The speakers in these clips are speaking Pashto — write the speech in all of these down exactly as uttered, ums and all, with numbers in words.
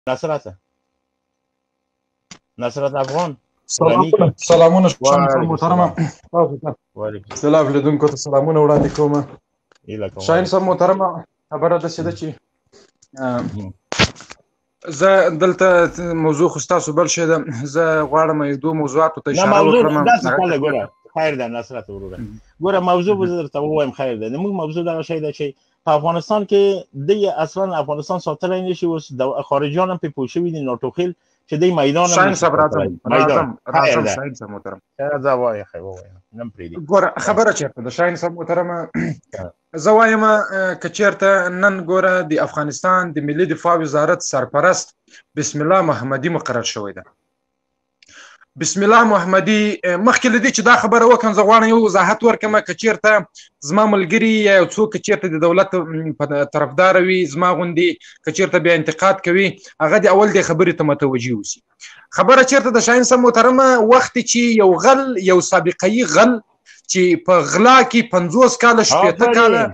نصرت نصرت افغان سلامونه محترمه سلام لیدونکو ته سلامونه وړاندې کوم. شاهین صاحب محترمه خبره داسې ده چې زه دلته موضوع خو ستاسو بل شی ده، زه غواړم یو دوه موضوعاتو ته اشاره وکړم. ګوره خیر ده نصرت وروره، ګوره موضوع به درته ووایم خیر ده. موږ موضوع دغه شی ده چې په افغانستان کې دی اصلا افغانستان ساتلی نشي، اوس خارجیان هم پې پوه شوي دي ناټوخیل چې دی میدان هم شاهین صاحب راځم راځم راځم شاهین صاحب محترم زه وایه خیر ووایم نم پرېږدي. ګوره خبره چېرته ده شاهین صاحب محترمه، زه وایم که چېرته نن ګوره د افغانستان د ملي دفاع وزارت سرپرست بسم الله محمدي مقرر شوی ده. بسم الله محمدي مخکې له دې چې دا خبره وکړم زه غواړم یو وضاحت ورکړم که چېرته زما ملګري یا یو څوک که چېرته د دولت په طرفداره وي زما غوندې که چېرته بیا انتقاد کوي هغه د اول دې خبرې ته متوجه اوسي. خبره چېرته د شاهین صاحب محترمه وخت چې یو غل یو سابقه‌يي غل چې په غلا کې پنځوس کاله شپېته کاله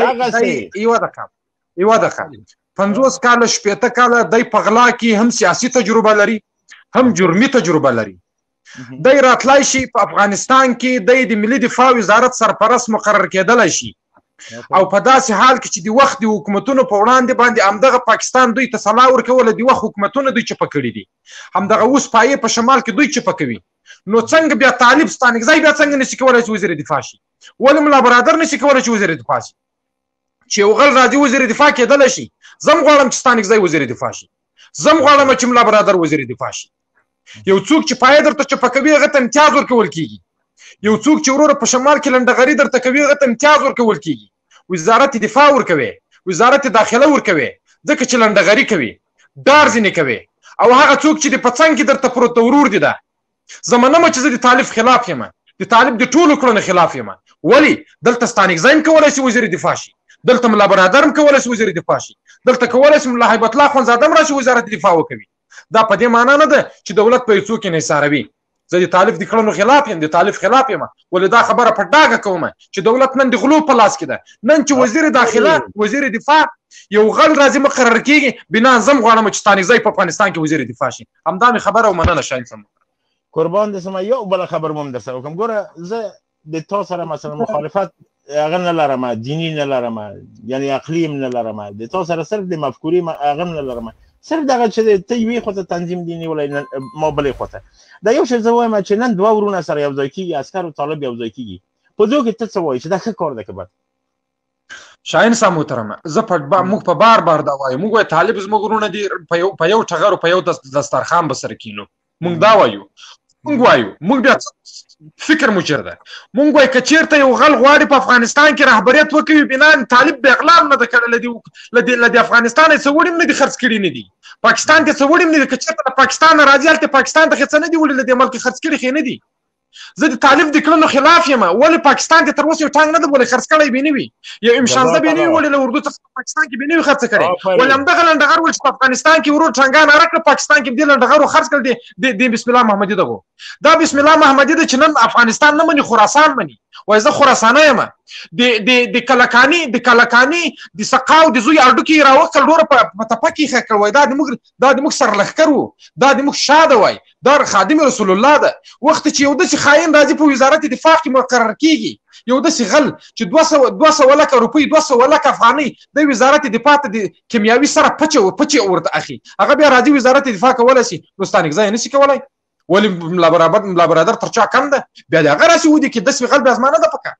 یوه دقیقه یوه دقیقه پنځوس کاله شپېته کاله دی په غلا کې هم سیاسي تجربه لري هم جرمي تجربه لري. دی راتلای شي په افغانستان کې دی د ملي دفاع وزارت سرپرست مقرر کېدلی شي او په داسې حال کې چې د وخت د حکومتونو په وړاندې باندې همدغه پاکستان دوی ته سلا ورکوله، د وخت حکومتونه دوی چپه کړي دي، همدغه اوس پایې په شمال کې دوی چپه کوي. نو څنګه بیا طالب ستانکزی بیا څنګه نشي کولی چې وزیر دفاع شي؟ ولې ملا برادر نشي کولی چې وزیر دفاع شي؟ چې یو غل راځي وزیر دفاع کېدلی شي. زه هم غواړم چې ستانکزی وزیر دفاع شي، زه هم غواړم چې ملا برادر وزیر دفاع شي. یو څوک چې پایې درته چپه کوي هغه ته امتیاز ورکول کېږي، یو څوک چې وروره په شمال کې لنډغري درته کوي هغه ته امتیاز ورکول کېږي. وزارت دفاع ورکوي، وزارت داخله ورکوي، ځکه چې لنډغري کوي ډار ځینې کوي. او هغه څوک چې د په څنګ کې درته پروت ورور دي ده زه منمه چې زه د طالب خلاف یم، د طالب د ټولو کړنو خلاف یم. ولې دلته ستانکزی هم کولی شي وزیر دفاع شي، دلته ملا برادر هم کولی شي وزیر دفاع شي، دلته کولی شي ملا هیبت الله خونزاده هم راشي وزارت دفاع وکوي. دا په دې معنا نه ده چې دولت په یو څوک انحصاروي. زه د طالب د کړنو خلاف یم، د طالب خلاف یم. ولې دا خبره په ډاګه کوم چې دولت نن د غلو په لاس کې ده. نن چې وزیر داخله وزیر دفاع یو غل راځي مقرر کېږي بنا زم غواړم چې ستانکزی په افغانستان کې وزیر دفاع شي. همدا مې خبره او مننه شاهین صاحب. قربان دې سمه یو بله خبر مو هم درسره وکړم. ګوره زه د تا سره مثلا مخالفت هغه نه لرم، دیني نه لرم، یعنې عقلي هم نه لرم، د تا سره صرف د مفکورې هغه هم نه لرم، صرف دغه چې ته یوې خوا ته تنظیم دي نیولی ما بلې خوا ته. دا یو شی زه وایم چې نن دوه ورونه سره یو ځای کېږي، عسکر او طالب یو ځای کېږي، په دو کې ته څه وایي چې دا ښه کار ده که بد؟ شاهین صاحب محترمه زه موږ په بار بار دا وایو، موږ وایو طالب زموږ ورونه دي، په یو ټغر او په یو دسترخوان به سره کینو. موږ دا وایو موږ وایو موږ بیا فکر مو چېرته موږ وایو که چېرته یو غل غواړي په افغانستان کې رهبریت وکوي بنا طالب به اغلا نه ده کړی، له د افغانستان یې څه وړي هم نه دي خرڅ کړي نه دي، پاکستان ته څه وړي هم نه دي. که چېرته له پاکستان نه راځي هلته پاکستان ته څه نه دي وړي، له دې ملک خرڅ کړي خې نه دي. زه د طالب د کړنو خلاف یم. ولې پاکستان ته تر اوسه یو ټانګ نه ده ولې خرڅ کړی به نه وي، یو ام شانزده به نه وي ولې له اردو څخه پاکستان کې به نه وي خرڅ کړی. ولې همدغه لنډغر ول چې په افغانستان کې ورور ټانګان راکړه پاکستان کې دې لنډغرو خرڅ کړل د بسم الله محمدي دغو. دا بسم الله محمدي ده چې نن افغانستان نه مني خراسان مني. وایي زه خراسانه یم. د کلکاني د کلکاني د سقاو د زوی اډوکې راوکړل ډوره په تپه کې ایښه کړ. وایي دا د موږ دا د موږ سرلښکر و، دا د موږ شاه ده. وایي دا خادم رسول الله ده. وخت چې یو داسې خاین راځي په وزارت دفاع کې مقرر کېږي، یو داسې غل چې دوه سوه دوه سوه لکه روپۍ دوه سوه لکه افغانۍ د وزارت دفاع ته د کیمیاوي سره پچه پچې ورته اخي، هغه بیا راځي وزارت دفاع کولی شي، نو ستانکزی یې نشي کولی. ولې ملا برادر تر چا کم ده؟ بیا د هغه راسي ودي کې داسې غل بیا زما نه ده پکار.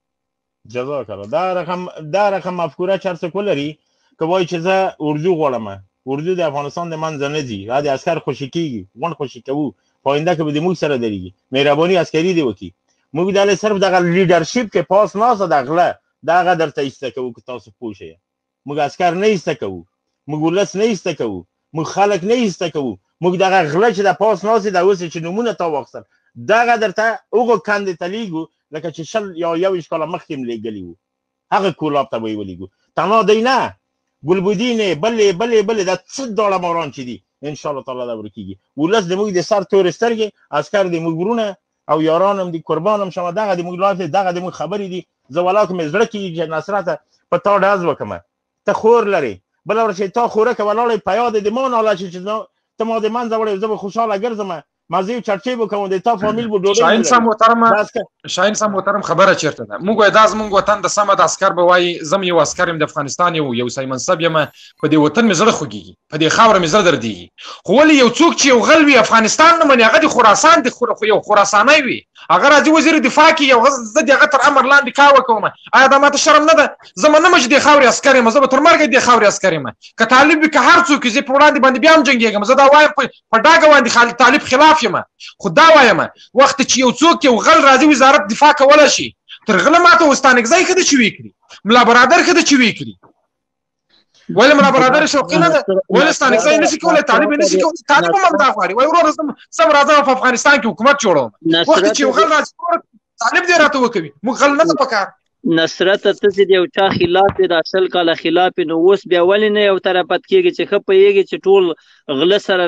جزاک الله. دا رقم دا رقم مفکوره چې هر څوک ولري که وایي چې زه اردو غواړم، اردو د افغانستان د منځه نه ځي، دا د عسکر خوشي کېږي، غونډ خوشي کوو، په آینده کې به د موږ سره درېږي، مهرباني عسکري دې وکړي. موږ دلې صرف دغه لیډرشپ کې پاس ناسته د غله دغه درته ایسته کوو که تاسو پوه شئ. موږ عسکر نه ایسته کوو، موږ ولس نه ایسته کوو، موږ خلک نه ایسته کوو، موږ دغه غله چې د پاس ناستې د اوس چې نومونه تا واخیستل دغه درته هغو کندې ته لیږو لکه چې شل یا یوویشت کاله مخکې م لیږلي وو، هغه کولاب ته به یې ولیږو. تنها دی نه، ګلبدینې بلې بلې بلې دا څه داړه ماران چې دي انشاءالله تعالی دا ورکېږي. ولس د موږ د سر تورې سترګې، عسکر د موږ ورونه او یاران هم دي، قربان هم شمه، دغه د موږ لایف دی، دغه د موږ خبرې دي. زه ولاکه مې زړه کېږي چې نصرته په تا ډز وکړمه، ته خور لرې، بله ورځ چې تا خورکه ولاړې په یاد د ما ناله شي چې ته ما د منځه وړې زه به خوشحاله ګرځم ما زه یو چرچې به کوم د تا فامیل به ډوډۍ شاهین صاحب محترم شاهین صاحب محترم خبره چیرته ده موږ وایو دا زموږ وطن د صمد عسکر به وایي زم یو عسکر یم د افغانستان یو یو سای منصب یم په دې وطن مې زړه خوږېږي په دې خاوره مې زړه دردېږي خو ولې یو څوک چې یو غل وي افغانستان نه مني هغه د خراسان د خو یو خراسانی وي هغه راځي وزیر دفاع کې یو زه د هغه تر امر لاندې کار وکوم آیا دا ماته شرم نه ده زه منم چې د خاورې عسکر یم زه به تر مرګه د خاورې عسکر یم که طالب وي که هر څوک زه په وړاندې باندې بیا هم جنګېږم زه دا وایم په ډاګه باندې طالب خلاف یم خو دا وایم وخت چې یو څوک یو غل راځي وزارت دفاع کولی شي تر غله ماته وستانکزی ښه ده چې ویې کړي ملا برادر ښه ده چې ویې کړي ولې ملا برادر شوقي نه ده ولې ستانکزی نشي کولی طالب یې نشي کولی طالب هم همدا غواړي وایي وروره زه به راځم په افغانستان کې حکومت جوړوم وخت چې یو غل راځي طالب دې راته وکوي موږ غل نه ده پکار نصرت ته چې د یو چا خلاف دی د اصل کاله خلاف نو اوس بیا ولې نه یو طرفت کېږي چې ښه پوهېږي چې ټول غله سره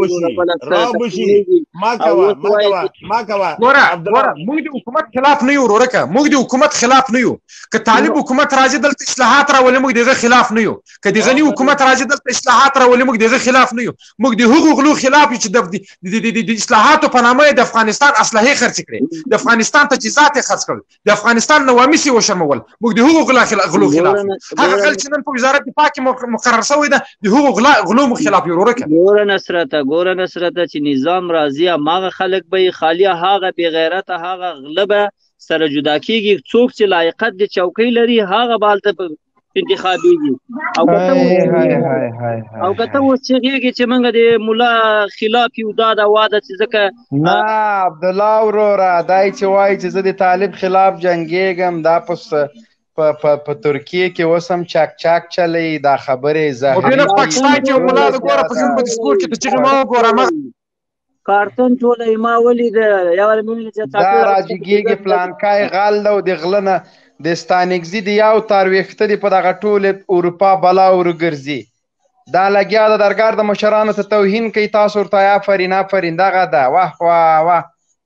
ګوره موږ د حکومت خلاف نه یو ورورکه موږ د حکومت خلاف نه یو که طالب حکومت راځي دلته اصلاحات راولي موږ د هغه خلاف نه یو که د غني حکومت راځي دلته اصلاحات راولي موږ د هغه خلاف نه یو موږ د هغو غلو خلاف یو چې د اصلاحاتو په نامه د افغانستان اسلحې خرڅ کړي د افغانستان تجهیزات یې خرڅ کړل د افغانستان نواميس وشرمول موږ د هغو غلا غلو خلاف هغه غل چې نن په وزارت دفاع کې مقرر شوی ده د هغو غلا غلو خلاف یو ورکه ګوره نصرت ګوره نصرت چې نظام راځي هغه خلک به خالی هغه بې غیرته هغه غله به سره جدا کېږي څوک چې لایقت د چوکۍ لري هغه به هلته انتخابېږي او او که ته اوس چغېږې چې موږ د ملا خلاف یو دا د واده چې ځکه نه عبدالله وروره دی چې وایي چې زه د طالب خلاف جنګېږم دا په ترکیې کې اوس هم چاک چاک چلی دا خبرې مبین په پاکستان کې یو ملا د ګوره په زموږ په ډسکور کې ته چغې ما وګوره کارتن ټوله یې ما ولیده دا راجګېږي پلانکای غل ده او د غله نه د ستانکزي د یو تار ویښته دي په دغه ټولې اروپا بلا ورګرځي دا لګیا د درګار د مشرانو ته توهین کوي تاسو ورته آفرین آفرین دغه ده واه واه واه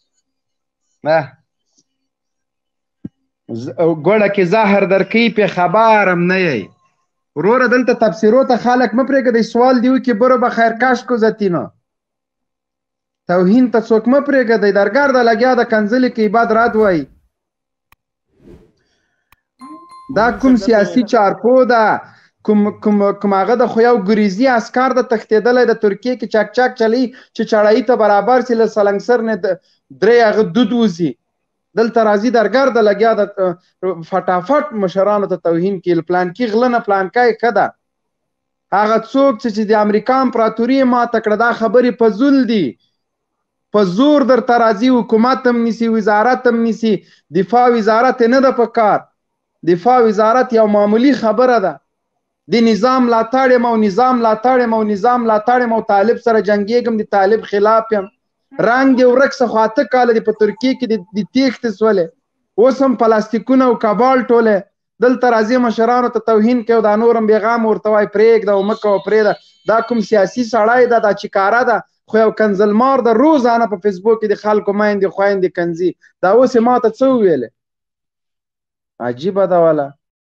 ګوړه کې زهر درکوي پې خبر هم نه یی وروره دلته تفسیرو ته خلک مه پرېږدئ سوال دی وکړي برو به خیرکاش کو زتینو توهین ته څوک مه پرېږدئ درګار د لګیا د کنځلې کې بد رد وایي دا کوم سیاسي چارپو ده کوم کوم کوم هغه د خو یو ګریزي عسکر د تښتېدلی د ترکیې کې چاک چاک چلی چې چړایي ته برابر سي له سلنګسر نه درې هغه دود وځي دلته راځي درګر د لګیا د فټافټ مشرانو ته توهین کې پلانکي غله نه پلانکای ښه ده هغه څوک چې د امریکا امپراتوري یې ماته کړه دا خبرې په زول دي په زور درته راځي حکومت هم نیسي وزارت هم نیسي دفاع وزارت یې نه ده په کار دفاع وزارت یو معمولی خبره ده د نظام ملاتړ یم او نظام ملاتړ یم او نظام ملاتړ یم او طالب سره جنګېږم د طالب خلاف یم رنګ دې ورک څه خو اته کاله دې په ترکیې کې د تېښتې سولې اوس هم پلاستیکونه او کبال ټولې دلته راځي مشرانو ته توهین کوي او دا نور هم بېغام ورته وایي پرېږده او مه کوه پرېږده دا کوم سیاسي سړی ده دا چې کاره ده خو یو کنځلمار د روزانه په فیسبوک کې د خلکو میندې خویندې کنځي دا اوس یې ما ته څه وویلې عجیبه ده والا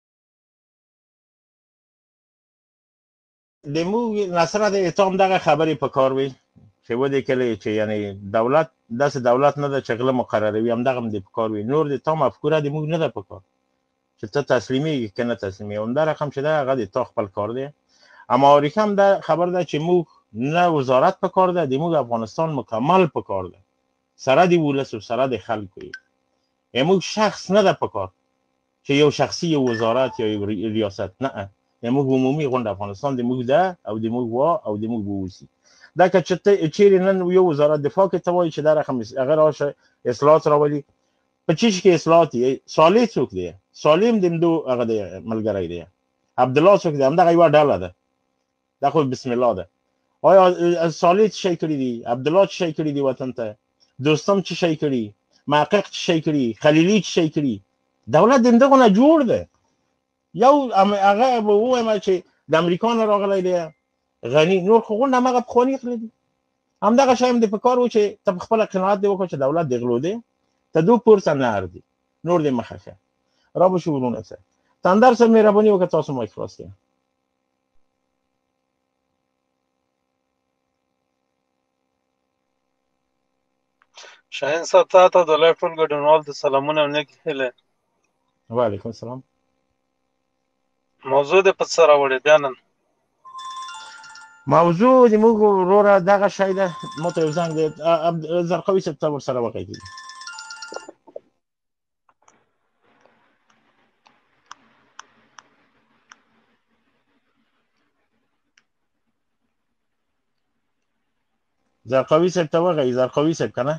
د موږ نصرت ته هم دغه خبرې په کار وي چې ودې کلی چې یعنی دولت داسې دولت نه ده چې غله مقرروي همدغه هم دې په کار وي نور د تا مفکوره د موږ نه ده په کار چې ته تسلیمېږي که نه تسلیمېږي همدا رقم چې ده هغه د تا خپل کار دی اما اریکه هم دا خبر ده چې موږ نه وزارت په کار ده د موږ افغانستان مکمل په کار ده سره د ولس و سره د خلکو یې موږ شخص نه ده په کار چې یو شخصي یو وزارت یا یو ریاست نه موږ عمومي غونډه افغانستان د موږ ده او د موږ وا او د موږ به ووسي دا که چیرې نن یو وزارت دفاع کې ته وایي چې دا رقم هغه راشه اصلاحات راولي په چیش کې اصلاحات یې صالح څوک دی صالح هم د همدو هغه دی ملګری دی عبدالله څوک دی همدغه یوه ډله ده دا خو بسم الله ده آیا صالح څه شی کړي دي عبدالله څه شی کړي دي وطن ته دوستم څه شی کړي محقق څه شی کړي خلیلي څه شی کړي دولت د همدغو نه جوړ ده یو هغه به ووایم چې د امریکا نه راغلی دی غني نور خو غونډه همغه پخواني غله دي همدغه شی هم د په کار و چې ته په خپله قناعت دې وکړه چې دولت د غلو دی ته دو پرسه نه اردي نور دې مخه شه را به شو ورونه سه تندر سره مهرباني وکړه تاسو ما خلاص کړئ شاهین صاحب ته ته د لایف ټول ګډونوال د سلامونه او نیک هیله. وعلیکم السلام. موضوع دې په څه راوړې بیا نن؟ موضوع د موږ وروره دغه شی ده، ما ته یو زنګ دی زرقاوي صاحب ته ورسره وغږېږي. زرقاوي صاحب ته وغږی. زرقاوي صاحب که نه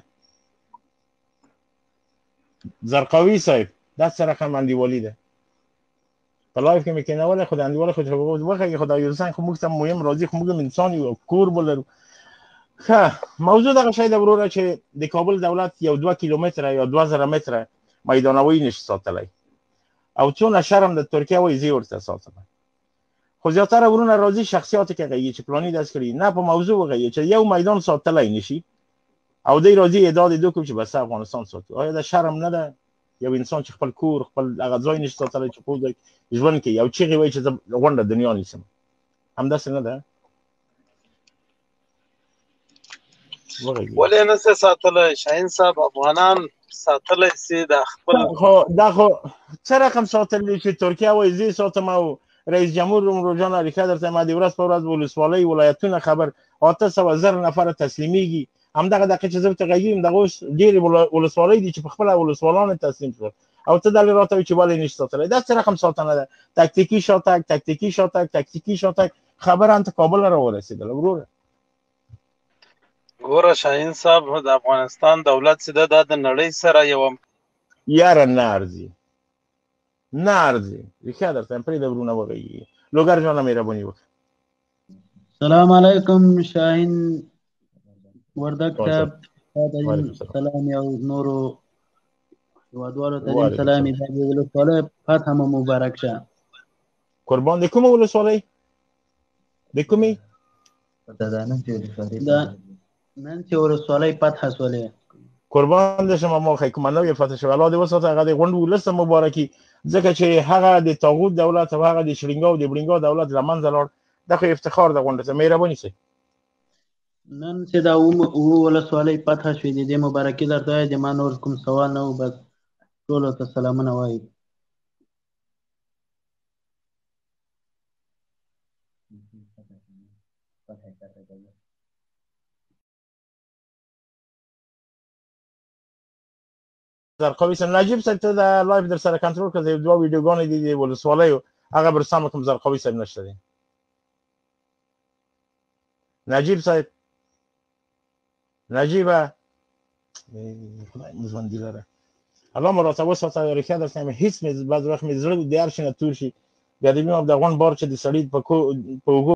زرقاوي صاحب دا څه رقم انډیوالي ده؟ په لایف کې مې کېنولی خو د انډیوالۍ خو وغږې خو دا یو زنګ خو موږ ته مهم راځي، خو موږ هم انسان یو او کور به لرو. ښه موضوع دغه شی ده وروره چې د کابل دولت یو دوه کیلومتره یا دوه زره متره میدانوي نشي ساتلی او څونه شرم د ترکیه وایي زه یې ورته ساتم. خو زیاتره ورونه راځي شخصیات کې غږیږي چې پلاني داسې کړي، نه په موضوع وغږیږي چې یو میدان ساتلی نشي او دی راځي ادعا دې وکړي چې بس افغانستان ساتو. آیا دا شرم نه ده؟ یو انسان چې خپل کور خپل هغه ځای نشي ساتلی چې په ژوند کې یو چیغې وایي چې زه غونډه دنیا نیسم، همداسې نه ده؟ ولې نه سې ساتلی شاهین صاحب؟ افغانان ساتلی سي د خپل خو دا خو څه رقم ساتلی چې ترکیه وایي زه ساتم او رئیس جمهور عمرو جان اریښه درته ما د ورځ په ورځ ولسوالۍ ولایتونه خبر اته سوه زره نفره تسلیمیږي. همدغه دقیقه چې زه ورته غږېږم دغه اوس ډېرې ولسوالۍ دي چې په خپله ولسوالانو تسلیم شول او ته دلې راته وایي چې ولې نشي ساتلی. دا څه رقم ساتنه ده؟ تکتیکي شاتګ تکتیکي شاتګ تکتیکي شاتګ خبره انته کابل را ورسېدله وروره. ګوره شاهین صاحب د افغانستان دولت چې ده دا د نړۍ سره یوه یاره نه ارزي نه ارزي ریښه درته پرېږده ورونه وغږېږي. لوګر جانه مهرباني وکړه. السلام علیکم شاهین وردګ صاحب سلام او نورو هیوادوالو ته دې سلامي. د ولسوالۍ فتحه مو مبارک شه. قربان د کومه ولسوالۍ؟ د کومې؟ نن چې ولسوالۍ فتحه شولې. قربان دې شم ما خی کومه نوې فتحه شوې الله دې وساته. هغه د غونډ ولس مبارکي ځکه چې هغه د طاغوت دولت او هغه د شرینګا او د بړینګا دولت له منځه لاړ. دا خو افتخار د غونډه ته مهرباني سي. نن چې دا اووه ولسوالۍ فتحه شوې د دې مبارکي درته وایم. د ما نور کوم سوال نه و، بس ټولو ته سلامونه وایي. زرقاوي صاحب نجیب صاحب ته د لایف در سره کنټرول کړه. یو دوه ویډیوګانې دي د ولسوالیو هغه به سم کوم. زرقاوي صاحب نشته دی. نجیب صاحب نجیبه خدای مو ژوند دي لره الله مو راته وساته. ریښه درته وایم هېڅ مې بعض وخت مې زړه د هر شي نه تور شي بیا د مینه د غونډ بار چې د سړي په اوږو